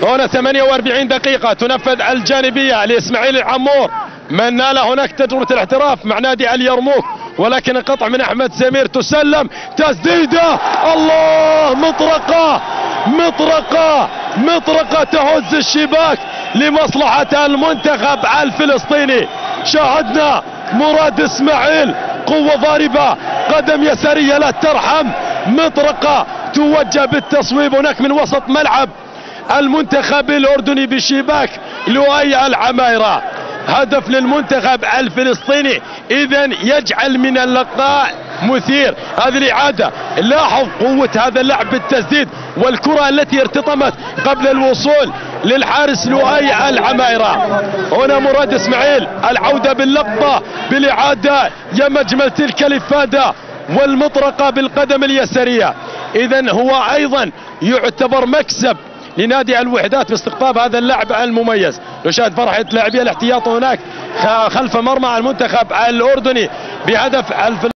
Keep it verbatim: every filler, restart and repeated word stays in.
هنا ثمانية وأربعين دقيقة تنفذ الجانبية لإسماعيل العمور من نال هناك تجربة الاحتراف مع نادي اليرموك، ولكن القطع من أحمد سمير تسلم تسديدة الله مطرقة مطرقة مطرقة تهز الشباك لمصلحة المنتخب الفلسطيني. شاهدنا مراد اسماعيل قوة ضاربة قدم يسارية لا ترحم، مطرقة توجه بالتصويب هناك من وسط ملعب المنتخب الأردني بشباك لؤي العمايرة. هدف للمنتخب الفلسطيني إذا يجعل من اللقاء مثير. هذه الإعادة لاحظ قوة هذا اللعب بالتسديد والكرة التي ارتطمت قبل الوصول للحارس لؤي العمايرة. هنا مراد اسماعيل العودة باللقطة بالإعادة، يا مجمل تلك الإفادة والمطرقة بالقدم اليسارية. إذا هو أيضا يعتبر مكسب لنادي الوحدات باستقطاب هذا اللاعب المميز. نشاهد فرحة لاعبي الاحتياط هناك خلف مرمى المنتخب الأردني بهدف